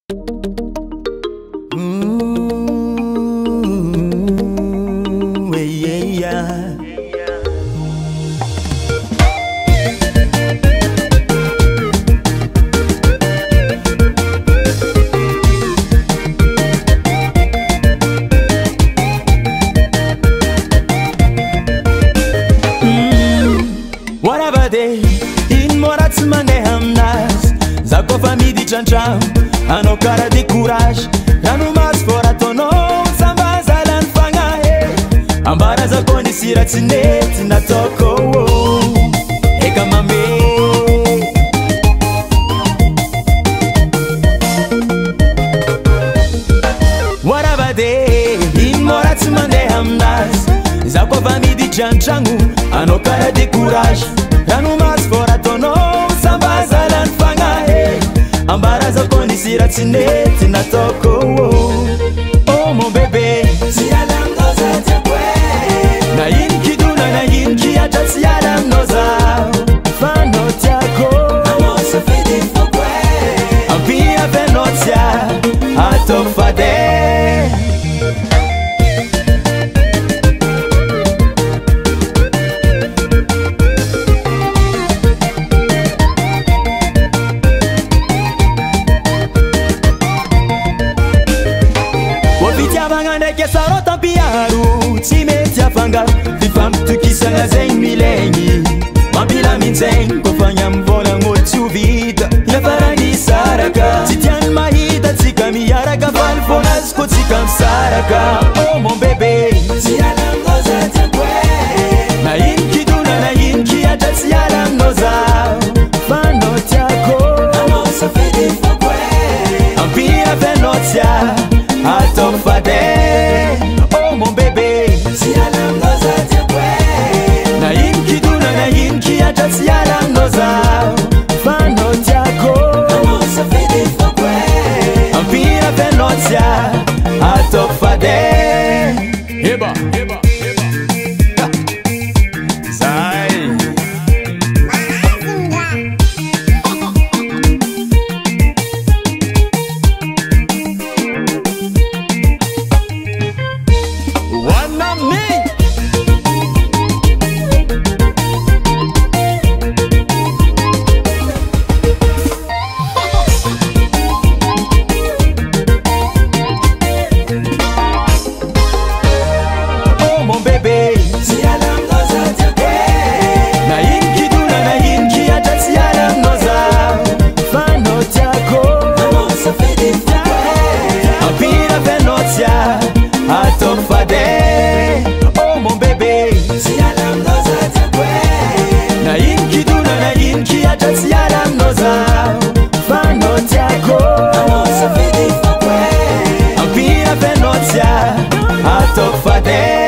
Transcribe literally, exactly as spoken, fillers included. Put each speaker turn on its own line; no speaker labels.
Ooh, yeah, yeah. Whatever day in morat mande hamnas zako famidi chancham ano cara de courage rano mas fora tono samba zalan fanga he ambara za koni siratineti na toko e kama me whatever day in morat mande hamnas zako famidi chanchangu ano cara de courage rano mas fora tono samba zalan fanga he ambara za koni siratineti na toko oh mon bébé sialam noza tekwe na yin kiduna na yin kiata sialam noza fano tiako amo se fidi fokwe ampia venotia atofade. Vangane ke sarota piaru Timetia fanga Vifam tukisanga zeng milengi Mambila minzeng Kofanya mvona ngotu vida Yafarani saraka Titian mahita Tika miyaraka Falfona sko tika msaraka Oh mon bébé Sialam noza tekwe Na yin kiduna na yin kiata Sialam noza Fano tiako Amo sa fidi fokwe Ampia venotia atofade oh mon bébé sialam noza tekwe na yin kiduna na yin kiata sialam noza fano tiako amo sa fidi fokwe ampira venotia atofade heba heba heba sai atofade